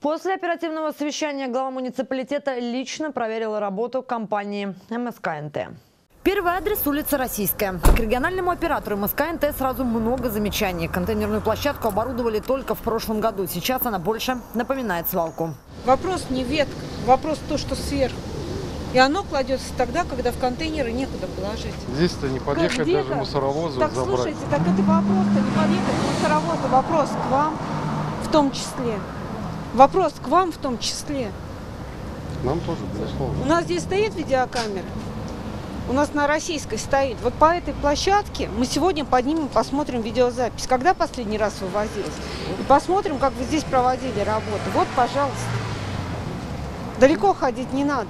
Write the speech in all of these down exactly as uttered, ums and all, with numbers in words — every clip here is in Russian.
После оперативного совещания глава муниципалитета лично проверила работу компании эм эс ка эн тэ. Первый адрес – улица Российская. К региональному оператору эм эс ка эн тэ сразу много замечаний. Контейнерную площадку оборудовали только в прошлом году. Сейчас она больше напоминает свалку. Вопрос не ветка, вопрос то, что сверху. И оно кладется тогда, когда в контейнеры некуда положить. Здесь-то не подъехать даже мусоровозу так, забрать. Слушайте, так это вопрос-то не подъехать мусоровозу, вопрос к вам в том числе. Вопрос к вам в том числе. Нам тоже, безусловно. У нас здесь стоит видеокамера. У нас на Российской стоит. Вот по этой площадке мы сегодня поднимем, посмотрим видеозапись. Когда последний раз вывозилась? И посмотрим, как вы здесь проводили работу. Вот, пожалуйста. Далеко ходить не надо.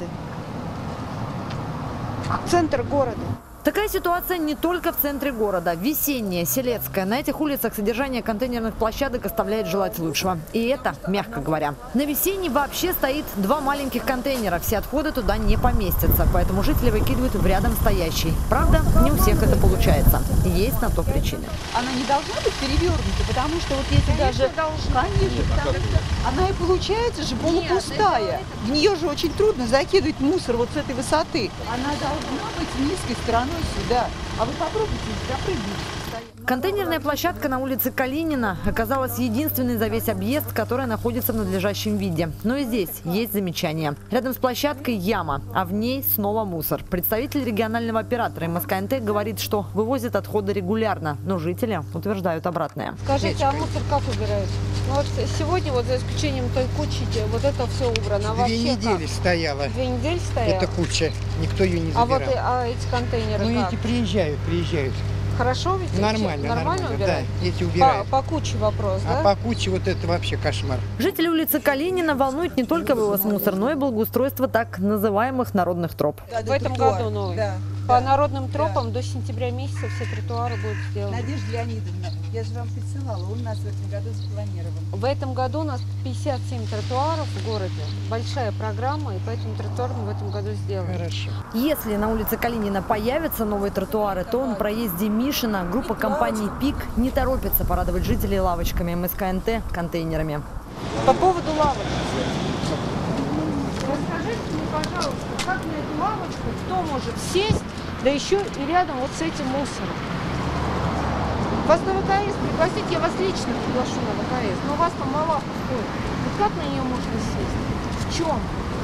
Центр города. Такая ситуация не только в центре города. Весенняя, Селецкая. На этих улицах содержание контейнерных площадок оставляет желать лучшего. И это, мягко говоря. На Весенней вообще стоит два маленьких контейнера. Все отходы туда не поместятся. Поэтому жители выкидывают в рядом стоящий. Правда, не у всех это получается. Есть на то причины. Она не должна быть перевернута, потому что вот если Конечно, даже... должна. Конечно, потому что она и получается же полупустая. В нее же очень трудно закидывать мусор вот с этой высоты. Она должна быть низкой стороной сюда. А вы попробуйте запрыгнуть. Контейнерная площадка на улице Калинина оказалась единственной за весь объезд, которая находится в надлежащем виде. Но и здесь есть замечания. Рядом с площадкой яма, а в ней снова мусор. Представитель регионального оператора эм эс ка эн тэ говорит, что вывозят отходы регулярно, но жители утверждают обратное. Скажите, а мусор как убирают? Ну, вот сегодня, вот за исключением той кучи, вот это все убрано. А Две недели как? стояла. Две недели стояла? Это куча. Никто ее не А забирал. вот и- а эти контейнеры Ну как? эти приезжают, приезжают. Хорошо ведь? Нормально, Нормально нормально. убирают? Да, эти По, убирают. по куче вопрос, А да? по куче вот это вообще кошмар. Жители улицы Калинина волнует не только вывоз мусора, но и благоустройство так называемых народных троп. В этом году новый. Да. По народным тропам до сентября месяца все тротуары будут сделаны. Надежда Леонидовна, я же вам присылала, у нас в этом году запланирован. В этом году у нас пятьдесят семь тротуаров в городе. Большая программа, и поэтому тротуар мы в этом году сделаем. Хорошо. Если на улице Калинина появятся новые тротуары, то на проезде Мишина группа компании «Пик» не торопится порадовать жителей лавочками эм эс ка эн тэ контейнерами. По поводу лавок. Расскажите мне, пожалуйста, как на эту лавочку кто может сесть, да еще и рядом вот с этим мусором? Вас на вэ ка эс пригласить, я вас лично приглашу на вэ ка эс, но у вас там лавка ходит. Вот как на нее можно сесть? В чем?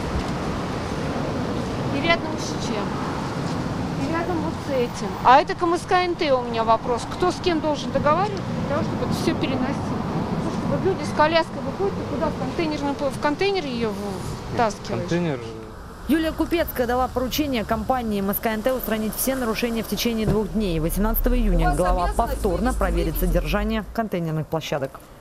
И рядом с чем? И рядом вот с этим. А это к эм эс ка эн тэ у меня вопрос. Кто с кем должен договариваться для того, чтобы это все переносить? Вот люди с коляской выходят, и куда? В контейнерный, в контейнер ее втаскиваешь? Контейнер. Юлия Купецкая дала поручение компании эм эс ка эн тэ устранить все нарушения в течение двух дней. восемнадцатого июня глава повторно проверит содержание контейнерных площадок.